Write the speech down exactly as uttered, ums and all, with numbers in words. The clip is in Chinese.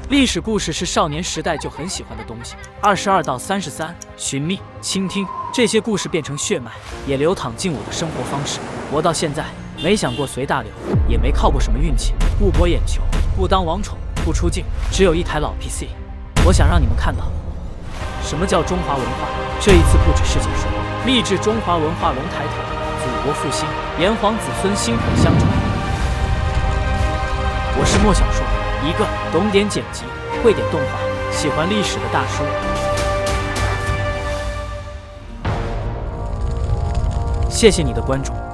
历史故事是少年时代就很喜欢的东西。二十二到三十三，寻觅、倾听这些故事变成血脉，也流淌进我的生活方式。活到现在，没想过随大流，也没靠过什么运气，不博眼球，不当王宠，不出镜，只有一台老 P C。我想让你们看到什么叫中华文化。这一次不只是解说，立志中华文化龙抬头，祖国复兴，炎黄子孙薪火相传。我是莫小说，一个懂点剪辑、会点动画、喜欢历史的大叔。谢谢你的关注。